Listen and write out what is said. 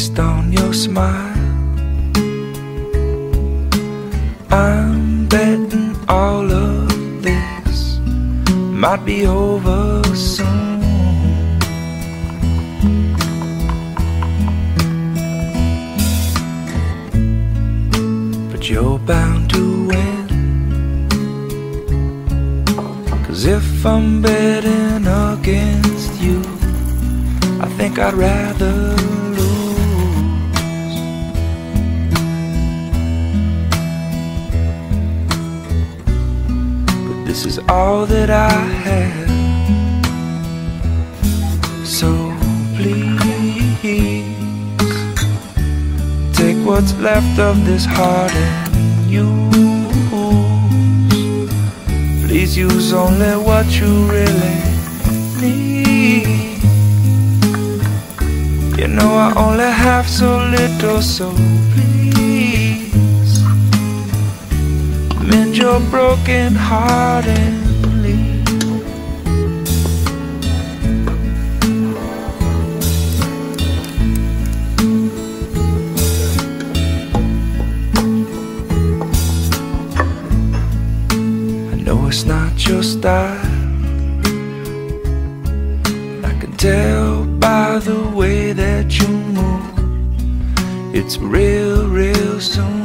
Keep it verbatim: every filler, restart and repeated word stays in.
based on your smile. I'm betting all of this might be over soon. But you're bound to win, 'cause if I'm betting against you, I think I'd rather lose. But this is all that I have, so please take what's left of this heart and use. Please use only what you really need. You know I only have so little, so please mend your broken heart and leave. I know it's not your style, I can tell by the way that you move. It's real, real soon.